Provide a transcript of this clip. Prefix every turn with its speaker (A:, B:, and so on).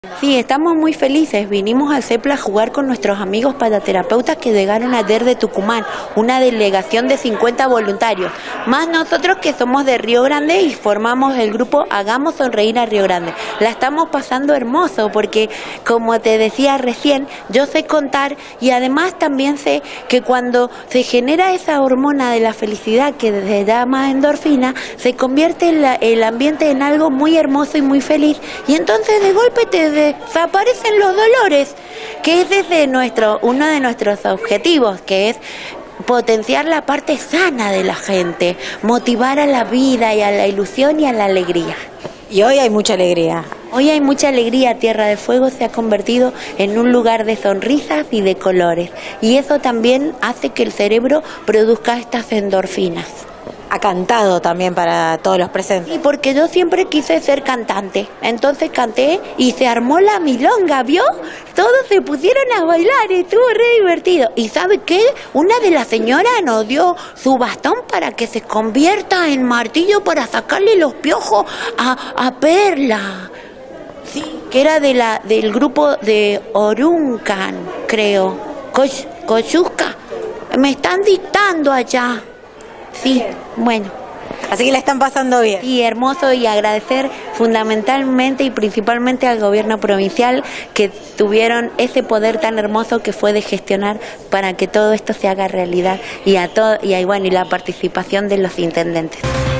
A: Sí, estamos muy felices. Vinimos al CEPLA a jugar con nuestros amigos padaterapeutas que llegaron ayer de Tucumán, una delegación de 50 voluntarios, más nosotros que somos de Río Grande y formamos el grupo Hagamos Sonreír a Río Grande. La estamos pasando hermoso porque, como te decía recién, yo sé contar y además también sé que cuando se genera esa hormona de la felicidad que se llama endorfina, se convierte el ambiente en algo muy hermoso y muy feliz, y entonces de golpe te desaparecen los dolores, que es desde uno de nuestros objetivos, que es potenciar la parte sana de la gente, motivar a la vida y a la ilusión y a la alegría.
B: Y hoy hay mucha alegría.
A: Hoy hay mucha alegría. Tierra del Fuego se ha convertido en un lugar de sonrisas y de colores, y eso también hace que el cerebro produzca estas endorfinas.
B: Ha cantado también para todos los presentes.
A: Sí, porque yo siempre quise ser cantante, entonces canté y se armó la milonga, ¿vio? Todos se pusieron a bailar y estuvo re divertido. ¿Y sabe qué? Una de las señoras nos dio su bastón para que se convierta en martillo para sacarle los piojos a Perla. Sí, que era del grupo de Oruncan, creo. Koyuska. Me están dictando allá. Sí, bueno.
B: Así que la están pasando bien.
A: Y hermoso, y agradecer fundamentalmente y principalmente al gobierno provincial, que tuvieron ese poder tan hermoso que fue de gestionar para que todo esto se haga realidad, y la participación de los intendentes.